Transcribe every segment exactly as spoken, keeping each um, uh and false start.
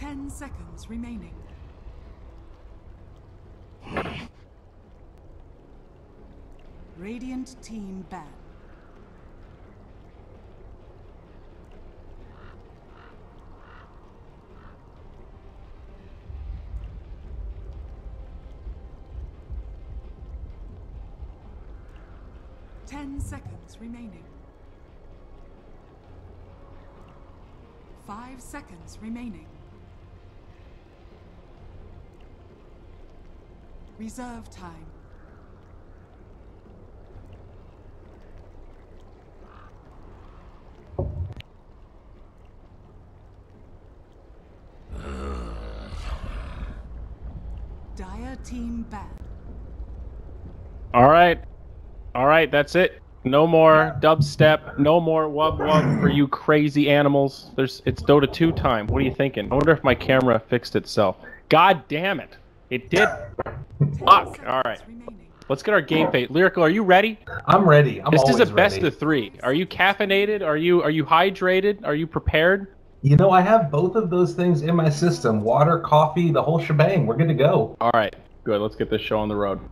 Ten seconds remaining. Radiant team ban. Ten seconds remaining. Five seconds remaining. Reserve time. Dire team ban. All right. All right, that's it. No more dubstep, no more wub wub for you crazy animals. There's it's Dota two time. What are you thinking? I wonder if my camera fixed itself. God damn it. It did. Fuck. All right. Let's get our game fate. Lyrical, are you ready? I'm ready. I'm This always is a best ready. of three. Are you caffeinated? Are you are you hydrated? Are you prepared? You know, I have both of those things in my system. Water, coffee, the whole shebang. We're good to go. All right. Good. Let's get this show on the road.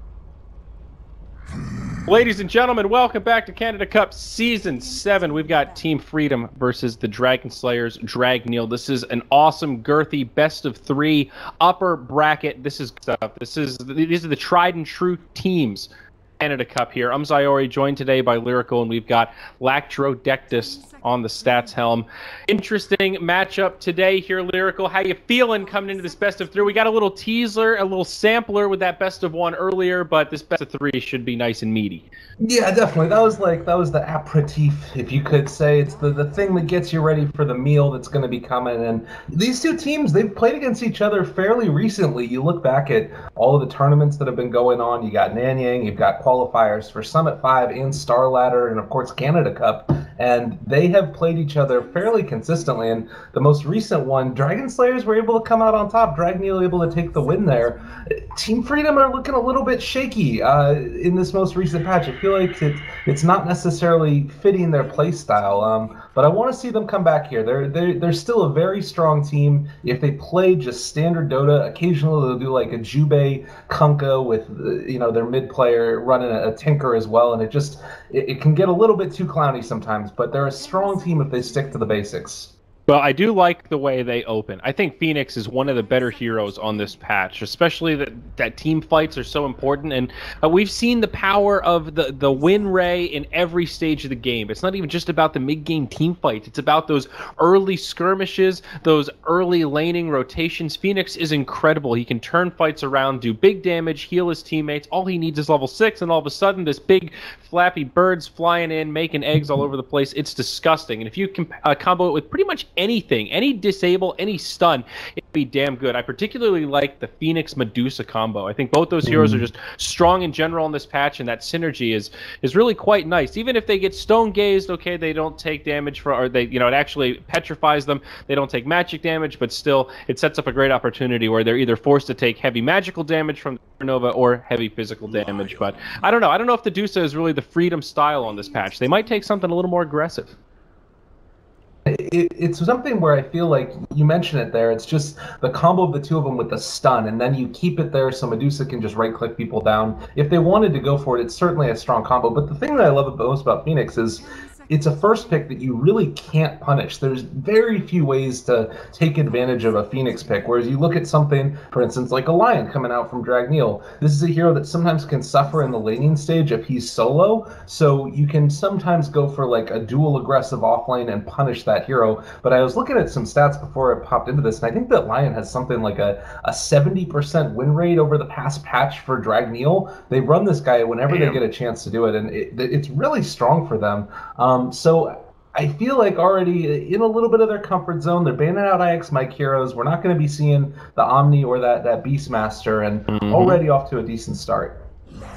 Ladies and gentlemen, welcome back to Canada Cup Season seven. We've got Team Freedom versus the Dragon Slayers, Dragneil. This is an awesome, girthy, best of three, upper bracket. This is stuff. This is These are the tried and true teams. Canada Cup here. I'm Zyori, joined today by Lyrical, and we've got Lactrodectus on the stats helm. Interesting matchup today here, Lyrical. How you feeling coming into this best of three? We got a little teaser, a little sampler with that best of one earlier, but this best of three should be nice and meaty. Yeah, definitely. That was like, that was the aperitif, if you could say. It's the, the thing that gets you ready for the meal that's going to be coming. And these two teams, they've played against each other fairly recently. You look back at all of the tournaments that have been going on. You got Nanyang, you've got qualifiers for Summit five and Star Ladder, and of course Canada Cup. And they have played each other fairly consistently. And the most recent one, Dragon Slayers were able to come out on top. Dragneil able to take the win there. Team Freedom are looking a little bit shaky uh, in this most recent patch. I feel like it, it's not necessarily fitting their play style. Um, but I want to see them come back here. They're, they're, they're still a very strong team. If they play just standard Dota, occasionally they'll do like a Jubei Kunkka with uh, you know, their mid player running a, a Tinker as well. And it just, it, it can get a little bit too clowny sometimes. But they're a strong team if they stick to the basics. Well, I do like the way they open. I think Phoenix is one of the better heroes on this patch, especially that that team fights are so important. And uh, we've seen the power of the, the win ray in every stage of the game. It's not even just about the mid-game team fights. It's about those early skirmishes, those early laning rotations. Phoenix is incredible. He can turn fights around, do big damage, heal his teammates. All he needs is level six, and all of a sudden this big flappy bird's flying in, making eggs all over the place. It's disgusting. And if you can uh, combo it with pretty much anything, any disable, any stun, it'd be damn good. I particularly like the Phoenix Medusa combo. I think both those heroes are just strong in general in this patch, and that synergy is is really quite nice. Even if they get stone gazed, okay, they don't take damage for, or they, you know, it actually petrifies them. They don't take magic damage, but still, it sets up a great opportunity where they're either forced to take heavy magical damage from the Supernova or heavy physical damage. But I don't know. I don't know if the Medusa is really the Freedom style on this patch. They might take something a little more aggressive. It, it's something where I feel like you mentioned it there. It's just the combo of the two of them with the stun, and then you keep it there so Medusa can just right-click people down. If they wanted to go for it, it's certainly a strong combo. But the thing that I love most about Phoenix is it's a first pick that you really can't punish. There's very few ways to take advantage of a Phoenix pick, whereas you look at something, for instance, like a Lion coming out from Dragneil. This is a hero that sometimes can suffer in the laning stage if he's solo, so you can sometimes go for like a dual aggressive offlane and punish that hero. But I was looking at some stats before I popped into this, and I think that Lion has something like a, a seventy percent win rate over the past patch for Dragneil. They run this guy whenever Damn. they get a chance to do it, and it, it's really strong for them. Um, so I feel like already in a little bit of their comfort zone. They're banning out I X Mike heroes. We're not going to be seeing the Omni or that, that Beastmaster, and mm-hmm. already off to a decent start.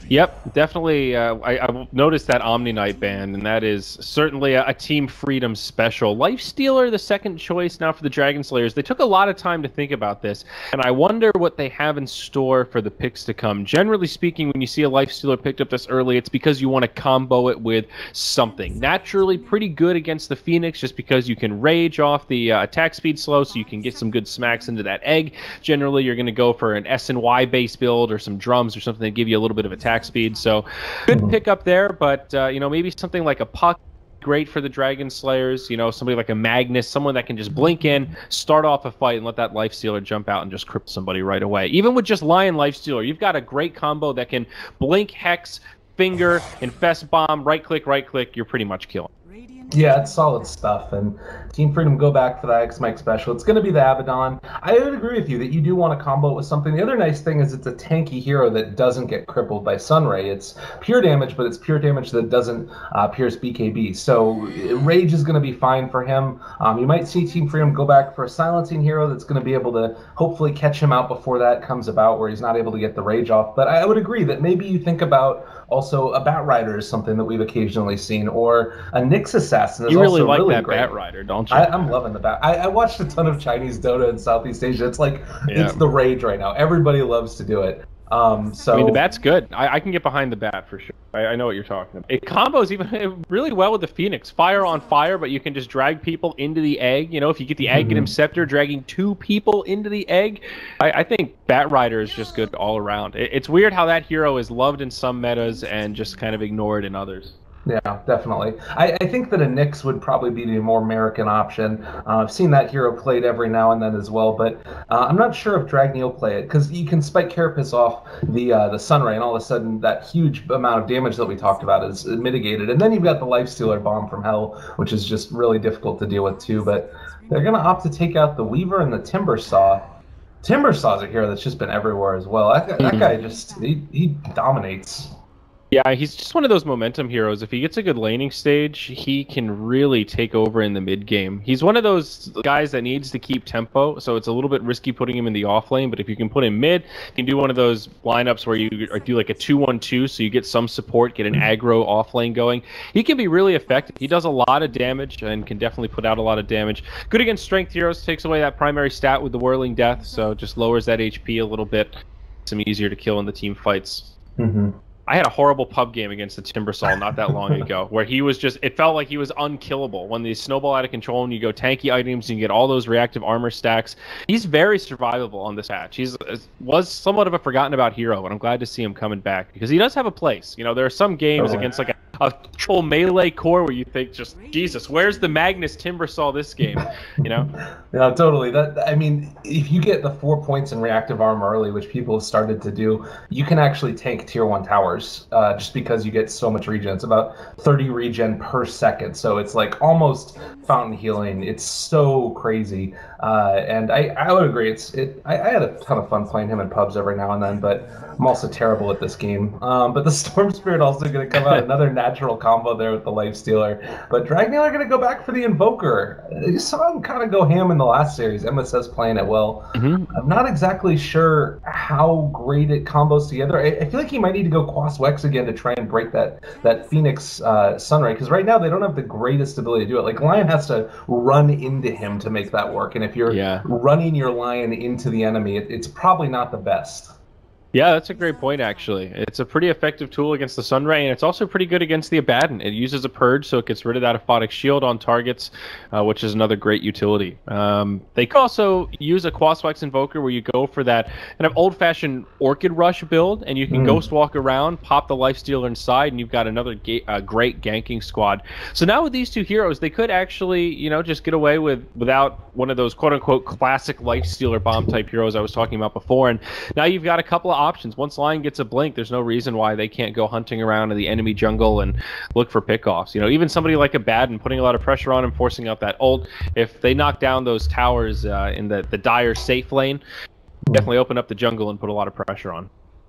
Yep, definitely. Uh, I, I noticed that Omni Knight band, and that is certainly a, a Team Freedom special. Lifestealer, the second choice now for the Dragon Slayers. They took a lot of time to think about this, and I wonder what they have in store for the picks to come. Generally speaking, when you see a Lifestealer picked up this early, it's because you want to combo it with something. Naturally, pretty good against the Phoenix, just because you can rage off the uh, attack speed slow, so you can get some good smacks into that egg. Generally, you're going to go for an S and Y base build or some drums or something that give you a little bit of attack speed. So good pick up there, but uh, you know, maybe something like a Puck, great for the Dragon Slayers. You know, somebody like a Magnus, someone that can just blink in, start off a fight, and let that Lifestealer jump out and just cripple somebody right away. Even with just Lion Lifestealer, you've got a great combo that can blink, hex, finger, infest bomb, right click, right click. You're pretty much killing. Yeah, it's solid stuff, and Team Freedom go back for that X-Mike special. It's going to be the Abaddon. I would agree with you that you do want to combo it with something. The other nice thing is it's a tanky hero that doesn't get crippled by Sunray. It's pure damage, but it's pure damage that doesn't uh, pierce B K B. So Rage is going to be fine for him. Um, you might see Team Freedom go back for a silencing hero that's going to be able to hopefully catch him out before that comes about, where he's not able to get the Rage off. But I would agree that maybe you think about also a Bat Rider is something that we've occasionally seen, or a Nyx Assassin is you really also like really that great. Bat Rider, don't you? I, I'm loving the Bat. I, I watched a ton of Chinese Dota in Southeast Asia. It's like, Yeah. it's the rage right now. Everybody loves to do it. Um, so I mean, the Bat's good. I, I can get behind the Bat for sure. I, I know what you're talking about. It combos even really well with the Phoenix. Fire on fire, but you can just drag people into the egg. You know, if you get the egg, get him Scepter, dragging two people into the egg. I, I think Bat Rider is just good all around. It, it's weird how that hero is loved in some metas and just kind of ignored in others. Yeah, definitely. I, I think that a Nyx would probably be the more American option. Uh, I've seen that hero played every now and then as well, but uh, I'm not sure if Dragny will play it, because you can spike Carapace off the uh, the Sunray, and all of a sudden that huge amount of damage that we talked about is mitigated. And then you've got the Lifestealer Bomb from Hell, which is just really difficult to deal with too. But they're going to opt to take out the Weaver and the Timbersaw. Timbersaw's a hero that's just been everywhere as well. That, that guy just, he, he dominates. Yeah, he's just one of those momentum heroes. If he gets a good laning stage, he can really take over in the mid game. He's one of those guys that needs to keep tempo, so it's a little bit risky putting him in the off lane, but if you can put him mid, you can do one of those lineups where you do like a two one two, so you get some support, get an aggro off lane going. He can be really effective. He does a lot of damage and can definitely put out a lot of damage. Good against strength heroes, takes away that primary stat with the Whirling Death, so just lowers that H P a little bit. Makes him easier to kill in the team fights. Mm-hmm. I had a horrible pub game against the Timbersaw not that long ago, where he was just, it felt like he was unkillable. When they snowball out of control and you go tanky items and you get all those reactive armor stacks, he's very survivable on this patch. He's was somewhat of a forgotten about hero, and I'm glad to see him coming back, because he does have a place. You know, there are some games Oh. against like a, a triple melee core where you think, just, Jesus, where's the Magnus Timbersaw this game? You know? Yeah, totally. That I mean, if you get the four points in reactive armor early, which people have started to do, you can actually tank tier one towers uh, just because you get so much regen. It's about thirty regen per second, so it's like almost fountain healing. It's so crazy, uh, and I, I would agree. It's it. I, I had a ton of fun playing him in pubs every now and then, but I'm also terrible at this game. Um, but the Storm Spirit also going to come out, another natural combo there with the Lifestealer. But Dragnail are going to go back for the Invoker. You saw him kind of go ham in the last series. M S S playing it well. Mm-hmm. I'm not exactly sure how great it combos together. I, I feel like he might need to go Quas Wex again to try and break that that Phoenix uh, Sunray, because right now they don't have the greatest ability to do it. Like, Lion has to run into him to make that work, and if you're Yeah. running your Lion into the enemy, it, it's probably not the best. Yeah, that's a great point, actually. It's a pretty effective tool against the Sunray, and it's also pretty good against the Abaddon. It uses a Purge, so it gets rid of that Aphotic Shield on targets, uh, which is another great utility. Um, they could also use a Quaswex Invoker where you go for that kind of old-fashioned Orchid Rush build, and you can Mm. Ghost Walk around, pop the Lifestealer inside, and you've got another ga- uh, great ganking squad. So now with these two heroes, they could actually, you know, just get away with without one of those quote-unquote classic Lifestealer bomb-type heroes I was talking about before, and now you've got a couple of options. Once Lion gets a blink, there's no reason why they can't go hunting around in the enemy jungle and look for pickoffs. You know, even somebody like Abaddon putting a lot of pressure on him, forcing out that ult. If they knock down those towers uh, in the, the dire safe lane, definitely open up the jungle and put a lot of pressure on.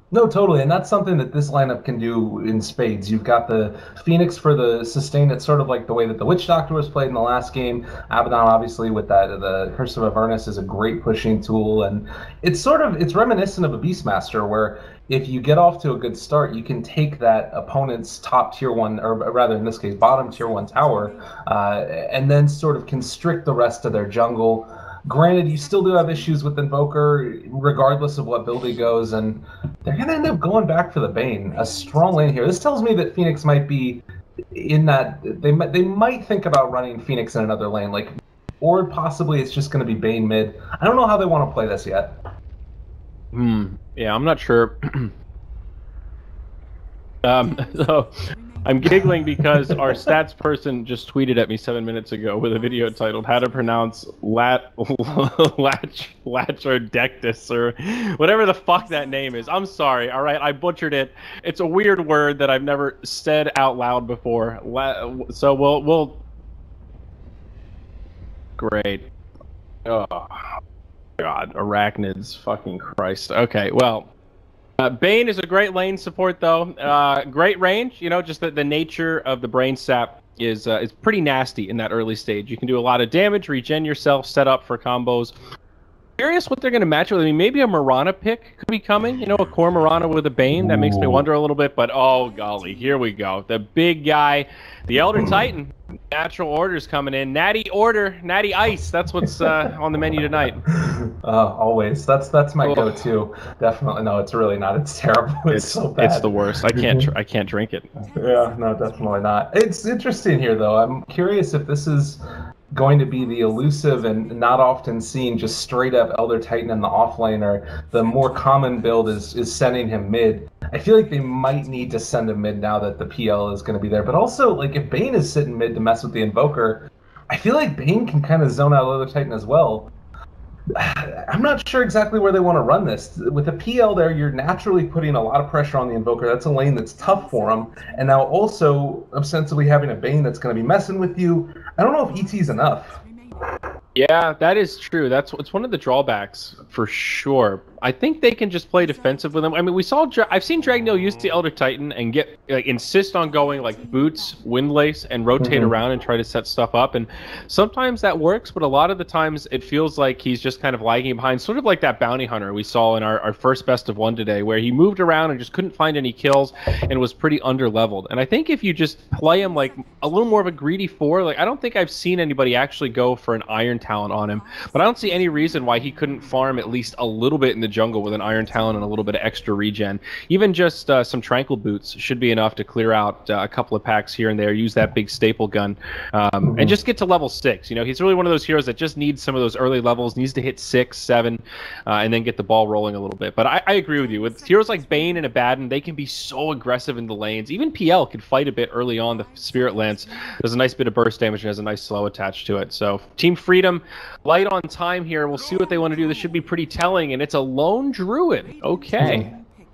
No, totally, and that's something that this lineup can do in spades. You've got the Phoenix for the sustain. It's sort of like the way that the Witch Doctor was played in the last game. Abaddon, obviously, with that, the Curse of Avernus is a great pushing tool, and it's sort of it's reminiscent of a Beastmaster, where if you get off to a good start, you can take that opponent's top tier one, or rather in this case, bottom tier one tower, uh, and then sort of constrict the rest of their jungle. Granted, you still do have issues with Invoker, regardless of what build he goes, and they're going to end up going back for the Bane. A strong lane here. This tells me that Phoenix might be in that... They might, they might think about running Phoenix in another lane, like, or possibly it's just going to be Bane mid. I don't know how they want to play this yet. Hmm. Yeah, I'm not sure. um, so... I'm giggling because our stats person just tweeted at me seven minutes ago with a video titled "How to Pronounce Lat Latch Latrodectus" or whatever the fuck that name is. I'm sorry. All right, I butchered it. It's a weird word that I've never said out loud before. La so we'll we'll. Great. Oh God, arachnids. Fucking Christ. Okay, well. Uh, Bane is a great lane support, though. Uh, great range. You know, just the, the nature of the Brain Sap is uh, is pretty nasty in that early stage. You can do a lot of damage, regen yourself, set up for combos. Curious what they're going to match with. I mean, maybe a Mirana pick could be coming. You know, a core Mirana with a Bane. That makes me wonder a little bit. But, oh, golly, here we go. The big guy, the Elder Titan. Natural orders coming in. Natty order, natty ice. That's what's uh, on the menu tonight. Uh, always. That's that's my oh. go-to. Definitely. No, it's really not. It's terrible. It's, it's so bad. It's the worst. I can't. Tr I can't drink it. Yeah. No, definitely not. It's interesting here, though. I'm curious if this is going to be the elusive and not often seen just straight up Elder Titan in the off lane, or the more common build is is sending him mid. I feel like they might need to send him mid now that the P L is going to be there. But also, like, if Bane is sitting mid to mess with the Invoker, I feel like Bane can kind of zone out Elder Titan as well. I'm not sure exactly where they want to run this. With a P L there, you're naturally putting a lot of pressure on the Invoker. That's a lane that's tough for him. And now also, ostensibly having a Bane that's going to be messing with you. I don't know if E T's enough. Yeah, that is true. That's it's one of the drawbacks for sure. I think they can just play defensive with him. I mean, we saw I've seen Dragneel use the Elder Titan and get like insist on going like boots, windlace, and rotate mm-hmm. around and try to set stuff up. And sometimes that works, but a lot of the times it feels like he's just kind of lagging behind, sort of like that bounty hunter we saw in our, our first best of one today, where he moved around and just couldn't find any kills and was pretty underleveled. And I think if you just play him like a little more of a greedy four, like I don't think I've seen anybody actually go for an Iron Talon on him, but I don't see any reason why he couldn't farm at least a little bit in the jungle with an Iron Talon and a little bit of extra regen. Even just uh, some Tranquil Boots should be enough to clear out uh, a couple of packs here and there, use that big staple gun, um, mm-hmm. and just get to level six. You know, he's really one of those heroes that just needs some of those early levels, needs to hit six, seven, uh, and then get the ball rolling a little bit. But I, I agree with you. With heroes like Bane and Abaddon, they can be so aggressive in the lanes. Even P L can fight a bit early on. The Spirit Lance does a nice bit of burst damage and has a nice slow attached to it. So Team Freedom, light on time here. We'll see what they want to do. This should be pretty telling, and it's a lone Druid. Okay.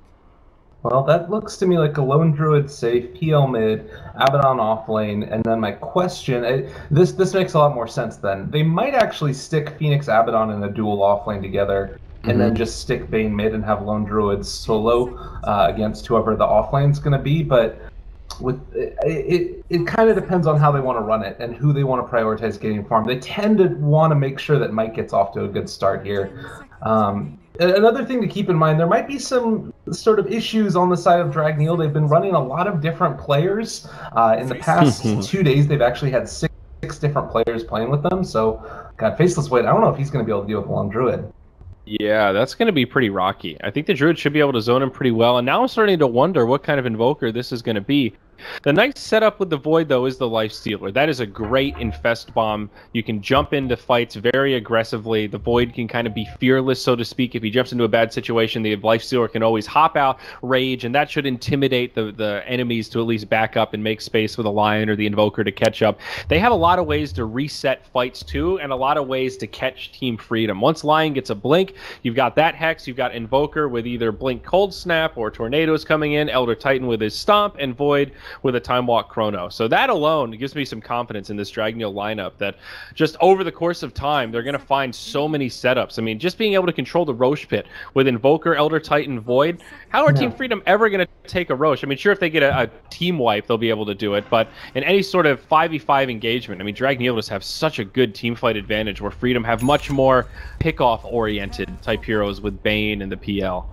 Well, that looks to me like a lone Druid safe, P L mid, Abaddon off lane, and then my question, I, this this makes a lot more sense then. They might actually stick Phoenix Abaddon in a dual off lane together, and mm-hmm. then just stick Bane mid and have lone Druids solo uh, against whoever the off lane's going to be, but with it, it, it kind of depends on how they want to run it and who they want to prioritize getting farmed. They tend to want to make sure that Mike gets off to a good start here. Um, another thing to keep in mind, there might be some sort of issues on the side of Dragneel. They've been running a lot of different players. Uh, in the past two days, they've actually had six, six different players playing with them. So, God, Faceless Wade, I don't know if he's going to be able to deal with Lone Druid. Yeah, that's going to be pretty rocky. I think the Druid should be able to zone him pretty well, and now I'm starting to wonder what kind of Invoker this is going to be. The nice setup with the Void, though, is the Lifestealer. That is a great Infest Bomb. You can jump into fights very aggressively. The Void can kind of be fearless, so to speak. If he jumps into a bad situation, the Lifestealer can always hop out, rage, and that should intimidate the, the enemies to at least back up and make space for the Lion or the Invoker to catch up. They have a lot of ways to reset fights, too, and a lot of ways to catch Team Freedom. Once Lion gets a Blink, you've got that Hex, you've got Invoker with either Blink Cold Snap or Tornadoes coming in, Elder Titan with his Stomp, and Void with a Time Walk Chrono. So that alone gives me some confidence in this Dragneel lineup that just over the course of time, they're going to find so many setups. I mean, just being able to control the Rosh Pit with Invoker, Elder Titan, Void. How are Yeah. Team Freedom ever going to take a Rosh? I mean, sure, if they get a, a team wipe, they'll be able to do it. But in any sort of five v five engagement, I mean, Dragneel just have such a good team fight advantage where Freedom have much more pick-off-oriented type heroes with Bane and the P L.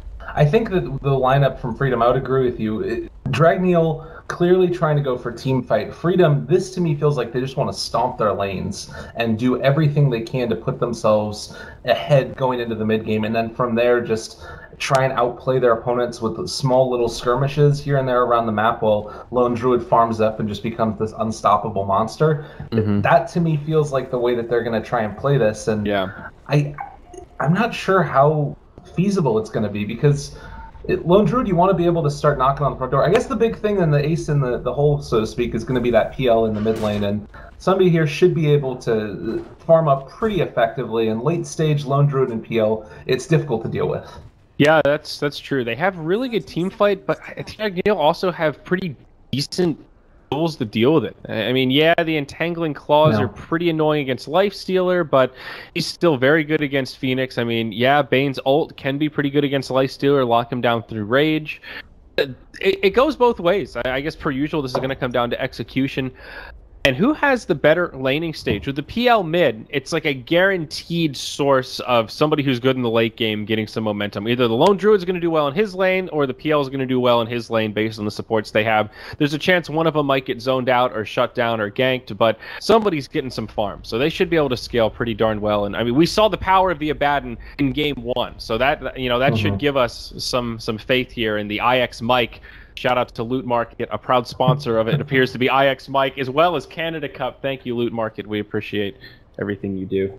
I think that the lineup from Freedom, I would agree with you. It, Dragneel clearly trying to go for team fight. Freedom, this to me feels like they just want to stomp their lanes and do everything they can to put themselves ahead going into the mid game, and then from there just try and outplay their opponents with small little skirmishes here and there around the map while Lone Druid farms up and just becomes this unstoppable monster. Mm-hmm. That to me feels like the way that they're going to try and play this, and Yeah. I, I'm not sure how feasible it's going to be because it, Lone Druid, you want to be able to start knocking on the front door. I guess the big thing and the ace in the, the hole, so to speak, is going to be that P L in the mid lane, and somebody here should be able to farm up pretty effectively. In late stage Lone Druid and P L, it's difficult to deal with. Yeah, that's that's true. They have really good team fight, but I think Dragneel also have pretty decent tools to deal with it. I mean, yeah, the entangling claws No. are pretty annoying against Lifestealer, but he's still very good against Phoenix. I mean, yeah, Bane's ult can be pretty good against Lifestealer, lock him down through rage. It, it goes both ways. I, I guess per usual, this is going to come down to execution. And who has the better laning stage? With the P L mid, it's like a guaranteed source of somebody who's good in the late game getting some momentum. Either the Lone Druid's going to do well in his lane, or the P L is going to do well in his lane based on the supports they have. There's a chance one of them might get zoned out or shut down or ganked, but somebody's getting some farm. So they should be able to scale pretty darn well. And I mean, we saw the power of the Abaddon in game one. So that, you know, that mm-hmm. should give us some some faith here in the I X Mike. Shout out to Loot Market, a proud sponsor of it. It appears to be I X Mike, as well as Canada Cup. Thank you, Loot Market. We appreciate everything you do.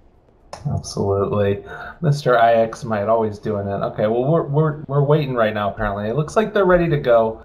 Absolutely. Mister I X Mike, always doing it. Okay, well, we're, we're, we're waiting right now, apparently. It looks like they're ready to go.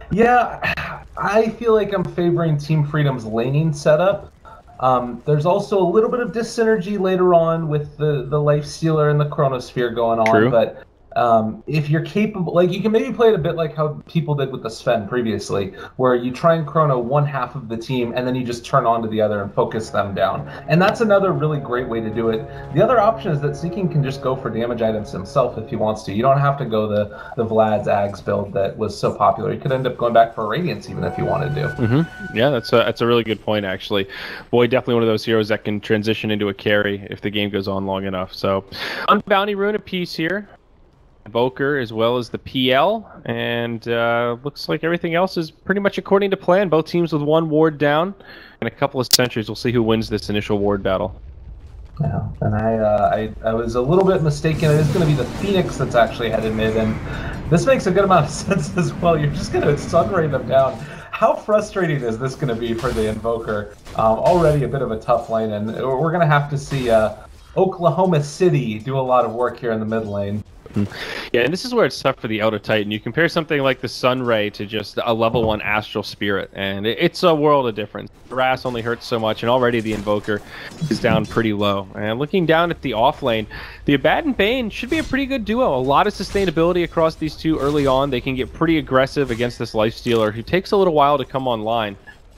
Yeah, I feel like I'm favoring Team Freedom's laning setup. Um, there's also a little bit of dyssynergy later on with the, the Lifestealer and the Chronosphere going on, True. but... Um, if you're capable, like you can maybe play it a bit like how people did with the Sven previously, where you try and chrono one half of the team and then you just turn on to the other and focus them down. And that's another really great way to do it. The other option is that Seeking can just go for damage items himself if he wants to. You don't have to go the, the Vlad's Ags build that was so popular. You could end up going back for Radiance even if you wanted to. Mm-hmm. Yeah, that's a, that's a really good point, actually. Boy, definitely one of those heroes that can transition into a carry if the game goes on long enough. So, on Bounty Rune a piece here. Invoker as well as the P L, and uh, looks like everything else is pretty much according to plan. Both teams with one ward down, and a couple of sentries. We'll see who wins this initial ward battle. Yeah, and I, uh, I, I was a little bit mistaken. It is going to be the Phoenix that's actually headed mid, and this makes a good amount of sense as well. You're just going to sunray them down. How frustrating is this going to be for the Invoker? Um, already a bit of a tough lane, and we're going to have to see uh, Oklahoma City do a lot of work here in the mid lane. Yeah, and this is where it's tough for the Elder Titan. You compare something like the Sunray to just a level one Astral Spirit, and it's a world of difference. Harass only hurts so much, and already the Invoker is down pretty low. And looking down at the off lane, the Abaddon Bane should be a pretty good duo. A lot of sustainability across these two early on. They can get pretty aggressive against this Lifestealer, who takes a little while to come online.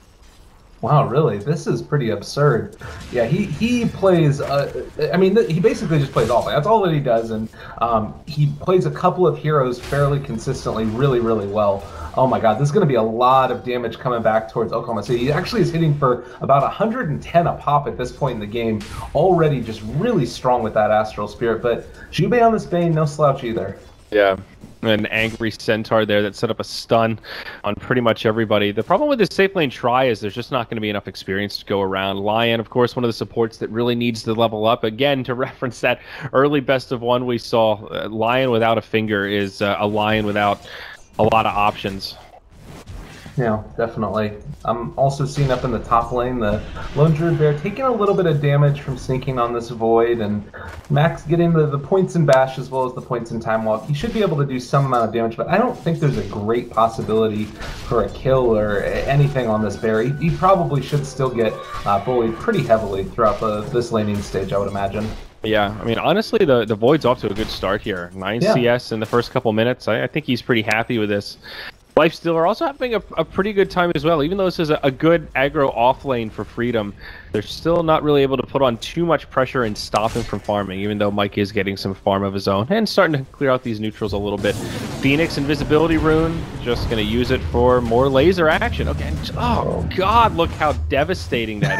Wow, really? This is pretty absurd. Yeah, he he plays. Uh, I mean, he basically just plays all. That's all that he does, and um, he plays a couple of heroes fairly consistently, really, really well. Oh my God, this is going to be a lot of damage coming back towards Oklahoma City. He actually is hitting for about one hundred ten a pop at this point in the game. Already just really strong with that Astral Spirit, but Jubei on this Bane, no slouch either. Yeah. An angry centaur there that set up a stun on pretty much everybody. The problem with this safe lane try is there's just not going to be enough experience to go around. Lion, of course, one of the supports that really needs to level up. Again, to reference that early best of one we saw, uh, Lion without a finger is uh, a Lion without a lot of options. Yeah, definitely. I'm also seeing up in the top lane the Lone Druid Bear taking a little bit of damage from sneaking on this Void, and Max getting the, the points in Bash as well as the points in Time Walk. He should be able to do some amount of damage, but I don't think there's a great possibility for a kill or anything on this Bear. He, he probably should still get uh, bullied pretty heavily throughout the, this laning stage, I would imagine. Yeah, I mean, honestly, the, the Void's off to a good start here. nine yeah. C S in the first couple minutes. I, I think he's pretty happy with this. Lifestealer also having a, a pretty good time as well. Even though this is a, a good aggro off lane for Freedom, they're still not really able to put on too much pressure and stop him from farming, even though Mike is getting some farm of his own and starting to clear out these neutrals a little bit. Phoenix Invisibility Rune, just going to use it for more laser action. Okay, oh god, look how devastating that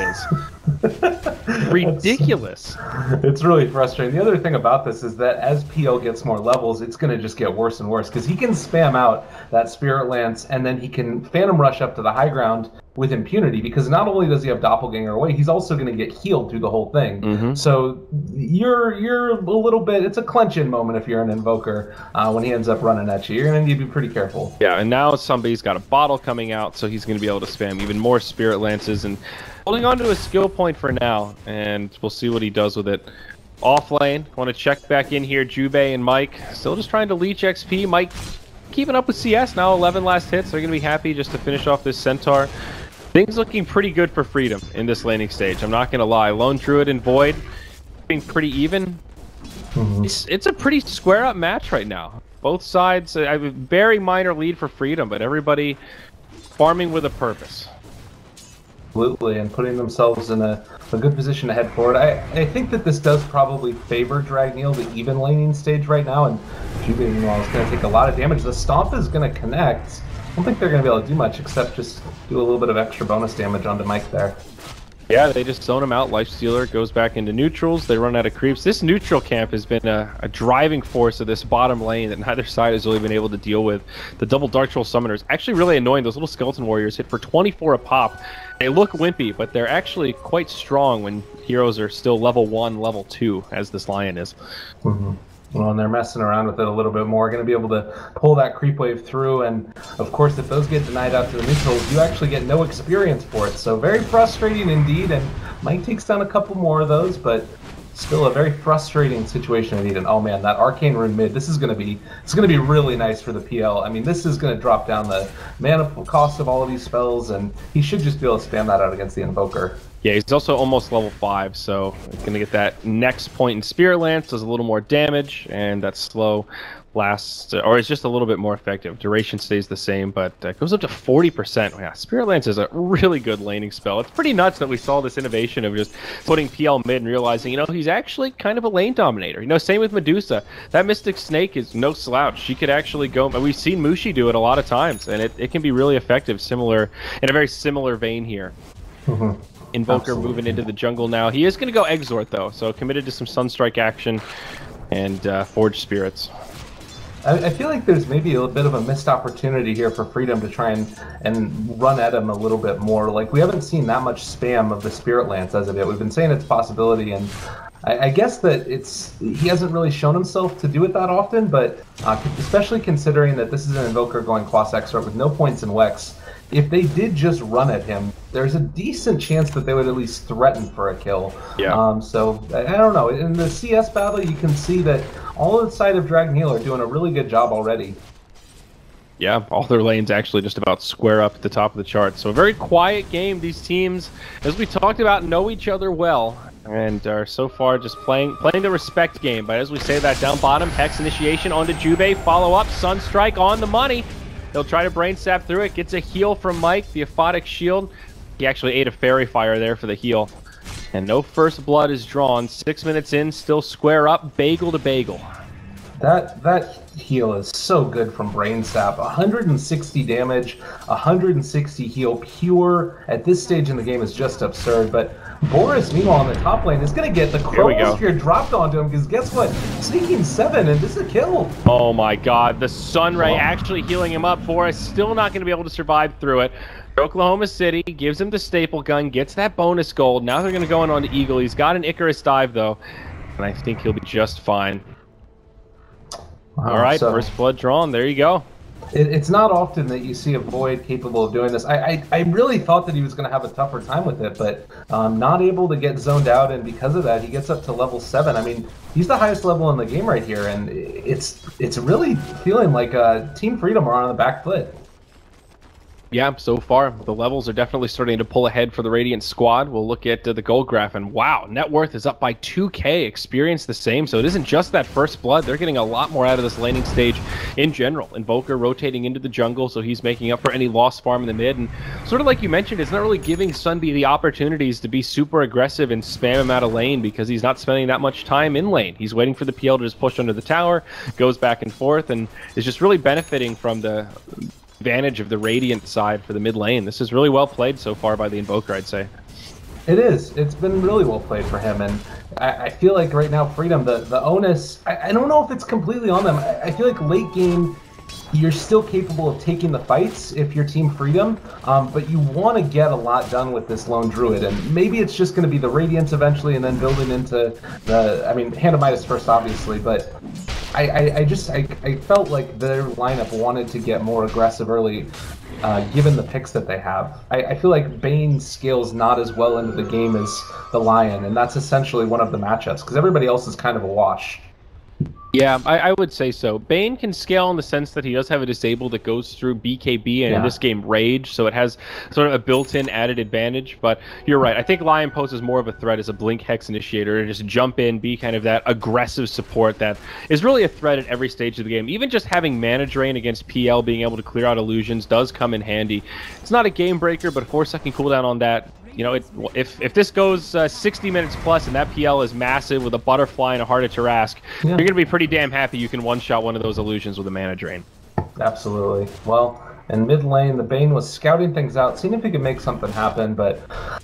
is. Ridiculous. It's really frustrating. The other thing about this is that as P L gets more levels, it's going to just get worse and worse because he can spam out that Spirit Lance and then he can Phantom Rush up to the high ground with impunity because not only does he have Doppelganger away, he's also going to get healed through the whole thing. Mm-hmm. So you're you're a little bit, it's a clench-in moment if you're an Invoker uh, when he ends up running at you. You're going to need to be pretty careful. Yeah, and now somebody's got a bottle coming out, so he's going to be able to spam even more Spirit Lances and holding on to a skill point for now, and we'll see what he does with it. Off lane, want to check back in here. Jube and Mike still just trying to leech X P. Mike keeping up with C S now, eleven last hits. They're going to be happy just to finish off this Centaur. Things looking pretty good for Freedom in this laning stage. I'm not going to lie. Lone Druid and Void being pretty even. Mm-hmm. It's, it's a pretty square up match right now. Both sides, I have a very minor lead for Freedom, but everybody farming with a purpose. Absolutely, and putting themselves in a, a good position to head forward. I, I think that this does probably favor Dragneel, the even laning stage right now, and Jube, meanwhile, is going to take a lot of damage. The Stomp is going to connect. I don't think they're going to be able to do much except just do a little bit of extra bonus damage onto Mike there. Yeah, they just zone him out. Lifestealer goes back into neutrals. They run out of creeps. This neutral camp has been a, a driving force of this bottom lane that neither side has really been able to deal with. The double Dark Troll Summoners, actually really annoying. Those little Skeleton Warriors hit for twenty-four a pop. They look wimpy, but they're actually quite strong when heroes are still level one, level two, as this Lion is. Mm-hmm. Well, and they're messing around with it a little bit more. Going to be able to pull that creep wave through, and of course, if those get denied out to the neutrals, you actually get no experience for it. So very frustrating indeed, and Mike takes down a couple more of those, but still a very frustrating situation indeed. And oh man, that Arcane Rune mid, this is going to be it's going to be really nice for the P L. I mean, this is going to drop down the mana cost of all of these spells, and he should just be able to spam that out against the Invoker. Yeah, he's also almost level five, so he's going to get that next point in Spirit Lance, does a little more damage, and that slow lasts, or it's just a little bit more effective. Duration stays the same, but uh, goes up to forty percent. Yeah, Spirit Lance is a really good laning spell. It's pretty nuts that we saw this innovation of just putting P L mid and realizing, you know, he's actually kind of a lane dominator. You know, same with Medusa. That Mystic Snake is no slouch. She could actually go, we've seen Mushi do it a lot of times, and it, it can be really effective, similar, in a very similar vein here. Mm-hmm. Invoker Absolutely. moving into the jungle now. He is going to go Exort, though, so committed to some Sunstrike action and uh, Forge Spirits. I, I feel like there's maybe a bit of a missed opportunity here for Freedom to try and, and run at him a little bit more. Like, we haven't seen that much spam of the Spirit Lance as of yet. We've been saying it's a possibility, and I, I guess that it's he hasn't really shown himself to do it that often, but uh, especially considering that this is an Invoker going Quas Exort with no points in Wex, if they did just run at him, there's a decent chance that they would at least threaten for a kill. Yeah. Um, so, I, I don't know. In the C S battle, you can see that all inside of Dragneel are doing a really good job already. Yeah, all their lanes actually just about square up at the top of the chart. So a very quiet game. These teams, as we talked about, know each other well and are so far just playing playing the respect game. But as we say that, down bottom, Hex Initiation onto Jube, follow up, Sunstrike on the money. He'll try to brain sap through it, gets a heal from Mike, the Aphotic Shield. He actually ate a Fairy Fire there for the heal. And no first blood is drawn. Six minutes in, still square up, bagel to bagel. That that heal is so good from Brain Sap. one hundred sixty damage, one hundred sixty heal, pure. At this stage in the game is just absurd. But Boris, meanwhile, on the top lane, is going to get the Chronosphere dropped onto him, because guess what? Sneaking seven, and this is a kill. Oh my god, the Sunray oh. actually healing him up. Boris still not going to be able to survive through it. Oklahoma City gives him the staple gun, gets that bonus gold. Now they're going to go in on the Eagle. He's got an Icarus dive, though, and I think he'll be just fine. Wow, all right, so first blood drawn. There you go. It, it's not often that you see a Void capable of doing this. I, I, I really thought that he was going to have a tougher time with it, but um, not able to get zoned out, and because of that, he gets up to level seven. I mean, he's the highest level in the game right here, and it's it's really feeling like uh, Team Freedom are on the back foot. Yeah, so far, the levels are definitely starting to pull ahead for the Radiant squad. We'll look at uh, the gold graph, and wow, net worth is up by two K, experience the same, so it isn't just that first blood. They're getting a lot more out of this laning stage in general. Invoker rotating into the jungle, so he's making up for any lost farm in the mid, and sort of like you mentioned, it's not really giving Sunby the opportunities to be super aggressive and spam him out of lane because he's not spending that much time in lane. He's waiting for the P L to just push under the tower, goes back and forth, and is just really benefiting from the advantage of the Radiant side for the mid lane. This is really well played so far by the Invoker, I'd say. It is. It's been really well played for him, and I, I feel like right now, Freedom, the, the onus, I, I don't know if it's completely on them. I, I feel like late game, you're still capable of taking the fights if you're Team Freedom, um, but you want to get a lot done with this Lone Druid, and maybe it's just going to be the Radiance eventually, and then building into the, I mean, Hand of Midas first, obviously, but I, I, I just, I, I felt like their lineup wanted to get more aggressive early, uh, given the picks that they have. I, I feel like Bane scales not as well into the game as the Lion, and that's essentially one of the matchups, because everybody else is kind of a wash. Yeah, I, I would say so. Bane can scale in the sense that he does have a disable that goes through B K B and yeah. in this game Rage, so it has sort of a built-in added advantage. But you're right. I think Lion poses more of a threat as a Blink Hex initiator and just jump in, be kind of that aggressive support that is really a threat at every stage of the game. Even just having mana drain against P L, being able to clear out illusions does come in handy. It's not a game breaker, but a four-second cooldown on that. You know, it, if if this goes uh, sixty minutes plus and that P L is massive with a butterfly and a Heart of Tarrasque, yeah. you're going to be pretty damn happy you can one-shot one of those illusions with a mana drain. Absolutely. Well, in mid lane, the Bane was scouting things out, seeing if he could make something happen, but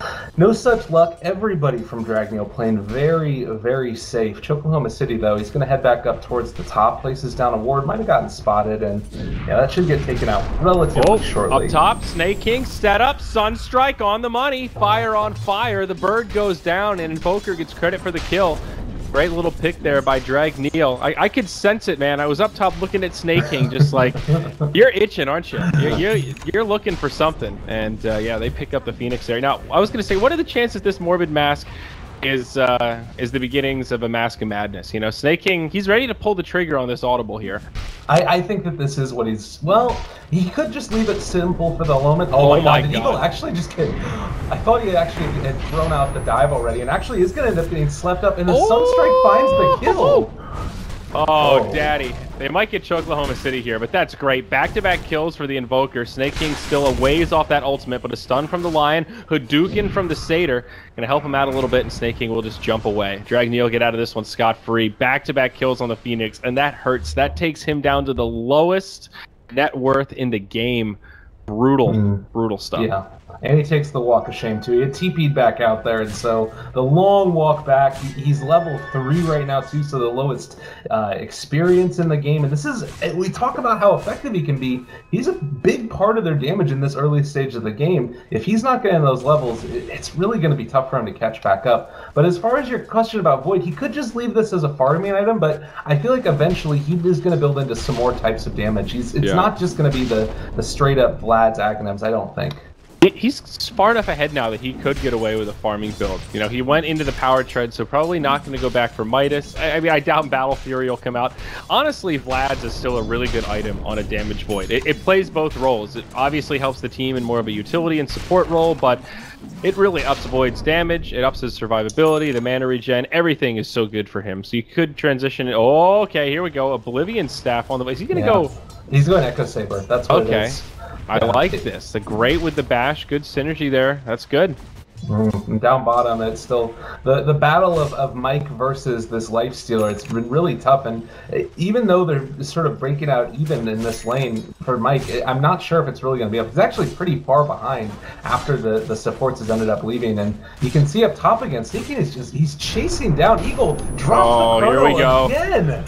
no such luck. Everybody from Dragneel playing very, very safe. Choklahoma City, though, he's going to head back up towards the top, places down a ward, might have gotten spotted, and yeah, that should get taken out relatively oh, shortly. Up top, Snake King set up, Sunstrike on the money, fire on fire, the bird goes down, and Invoker gets credit for the kill. Great little pick there by Dragneel. I, I could sense it, man. I was up top looking at Snake King, just like, you're itching, aren't you? You're, you're, you're looking for something. And uh, yeah, they pick up the Phoenix there. Now, I was going to say, what are the chances this Morbid Mask is uh, is the beginnings of a Mask of Madness? You know, Snake King, he's ready to pull the trigger on this audible here. I, I think that this is what he's... Well, he could just leave it simple for the moment. Oh, oh my god, my did god. Eagle actually just kidding. I thought he actually had thrown out the dive already, and actually is going to end up getting slept up, and the oh! Sunstrike finds the kill. Oh, Oh. daddy. They might get Choklahoma City here, but that's great. Back-to-back kills for the Invoker. Snake King still a ways off that ultimate, but a stun from the Lion. Hadouken from the Satyr. Gonna help him out a little bit, and Snake King will just jump away. Dragneel get out of this one scot-free. Back-to-back kills on the Phoenix, and that hurts. That takes him down to the lowest net worth in the game. Brutal, mm. brutal stuff. Yeah. And he takes the walk of shame, too. He had T P'd back out there, and so the long walk back, he, he's level three right now, too, so the lowest uh, experience in the game. And this is, we talk about how effective he can be. He's a big part of their damage in this early stage of the game. If he's not getting those levels, it, it's really going to be tough for him to catch back up. But as far as your question about Void, he could just leave this as a farming item, but I feel like eventually he is going to build into some more types of damage. He's, it's yeah. not just going to be the, the straight-up Vlad's Aghanims, I don't think. He's far enough ahead now that he could get away with a farming build. You know, he went into the power tread, so probably not going to go back for Midas. I, I mean, I doubt Battle Fury will come out. Honestly, Vlad's is still a really good item on a damage void. It, it plays both roles. It obviously helps the team in more of a utility and support role, but it really ups Void's damage. It ups his survivability, the mana regen. Everything is so good for him. So you could transition it. Oh, okay, here we go. Oblivion Staff on the way. Is he going to yeah. go? He's going Echo Saber. That's what okay. it is. I yeah. like this. The great with the bash, good synergy there. That's good. Mm, down bottom, it's still the the battle of, of Mike versus this Lifestealer. It's been really tough, and even though they're sort of breaking out even in this lane for Mike, I'm not sure if it's really going to be up. He's actually pretty far behind after the the supports has ended up leaving, and you can see up top again. Sneaking is just he's chasing down Eagle. Drops oh, the here we go. Again.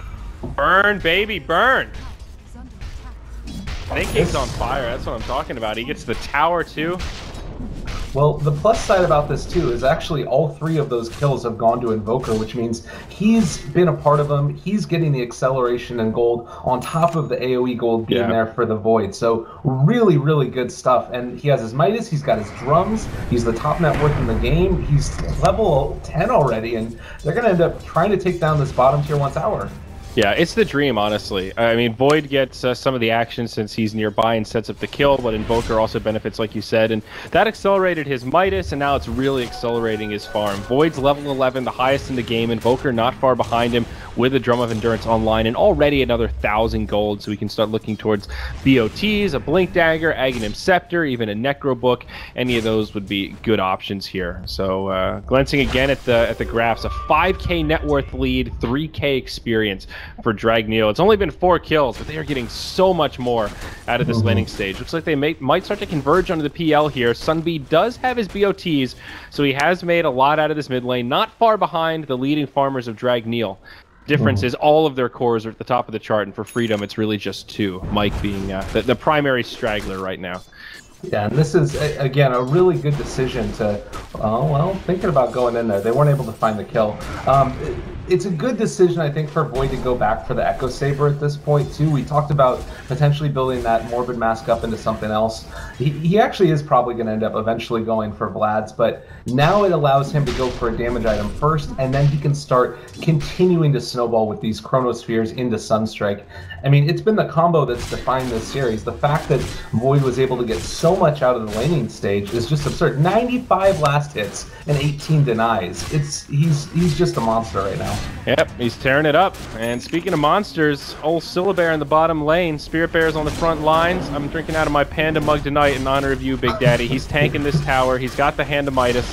Burn, baby, burn. Snake King's on fire, that's what I'm talking about. He gets the tower too. Well, the plus side about this too is actually all three of those kills have gone to Invoker, which means he's been a part of them. He's getting the acceleration and gold on top of the AoE gold being yeah. there for the Void. So really, really good stuff. And he has his Midas, he's got his drums, he's the top net worth in the game. He's level ten already, and they're going to end up trying to take down this bottom tier one tower. Yeah, it's the dream, honestly. I mean, Void gets uh, some of the action since he's nearby and sets up the kill, but Invoker also benefits, like you said, and that accelerated his Midas, and now it's really accelerating his farm. Void's level eleven, the highest in the game. Invoker not far behind him with a Drum of Endurance online, and already another thousand gold, so we can start looking towards B O Ts, a Blink Dagger, Aghanim Scepter, even a Necro Book. Any of those would be good options here. So, uh, glancing again at the at the graphs, a five K net worth lead, three K experience for Dragneel. It's only been four kills, but they are getting so much more out of this mm-hmm. laning stage. Looks like they may, might start to converge onto the P L here. Sunbee does have his B O Ts, so he has made a lot out of this mid lane, not far behind the leading farmers of Dragneel. Difference mm-hmm. is all of their cores are at the top of the chart, and for Freedom, it's really just two. Mike being uh, the, the primary straggler right now. Yeah, and this is, again, a really good decision to, oh, well, thinking about going in there. They weren't able to find the kill. Um, it, it's a good decision, I think, for Void to go back for the Echo Saber at this point, too. We talked about potentially building that Morbid Mask up into something else. He, he actually is probably going to end up eventually going for Vlad's, but now it allows him to go for a damage item first, and then he can start continuing to snowball with these Chronospheres into Sunstrike. I mean, it's been the combo that's defined this series. The fact that Void was able to get so much out of the laning stage is just absurd. ninety-five last hits and eighteen denies. It's he's he's just a monster right now. Yep, he's tearing it up. And speaking of monsters, old Syllabear in the bottom lane, Spirit Bear's on the front lines. I'm drinking out of my Panda mug tonight in honor of you, Big Daddy. He's tanking this tower. He's got the Hand of Midas.